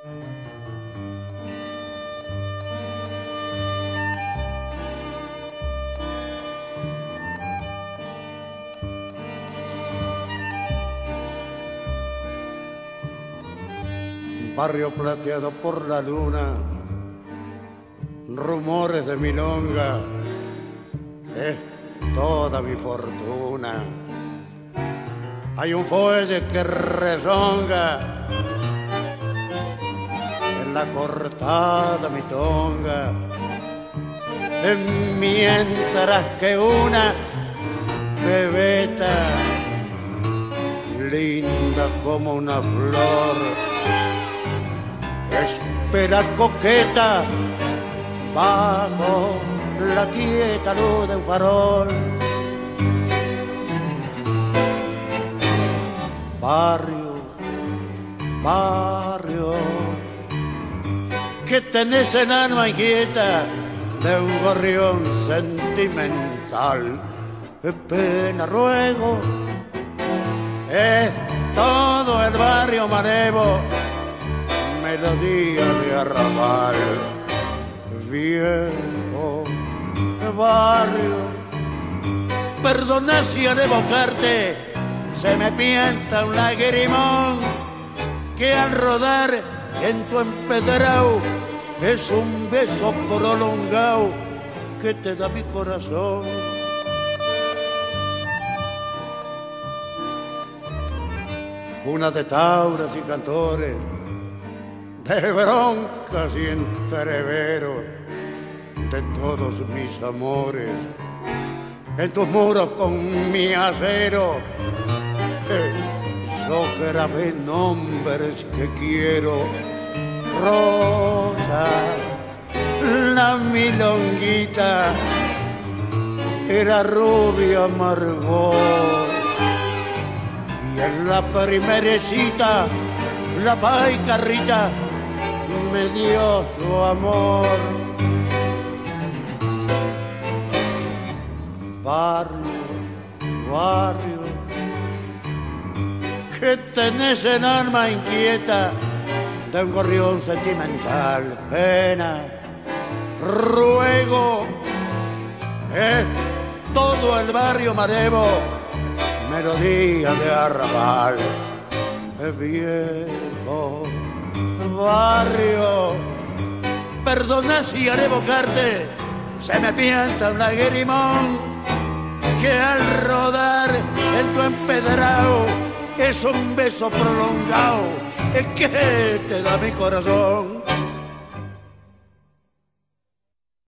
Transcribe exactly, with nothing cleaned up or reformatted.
Barrio plateado por la luna, rumores de milonga, es toda mi fortuna. Hay un fuelle que rezonga, en la cortada mi tonga, mientras que una bebeta, linda como una flor, espera coqueta bajo la quieta luz de un farol. Barrio, barrio, que tenés en alma inquieta de un gorrión sentimental. Pena ruego, es todo el barrio manevo, melodía de arrabal. Viejo barrio, perdona si al evocarte se me pienta un lagrimón que al rodar en tu empedrado es un beso prolongado que te da mi corazón. Una de tauras y cantores, de broncas y entreveros, de todos mis amores, en tus muros con mi acero, que yo grabé nombres que quiero. Rosa, la milonguita, era rubia amargor, y en la primerecita, la paicarrita me dio su amor. Barrio, barrio, que tenés en alma inquieta de un gorrión sentimental. Pena, ruego, es todo el barrio marevo, melodía de arrabal. Es viejo barrio, perdona si al evocarte se me pienta un lagrimón que al rodar en tu empedrado es un beso prolongado que te da mi corazón.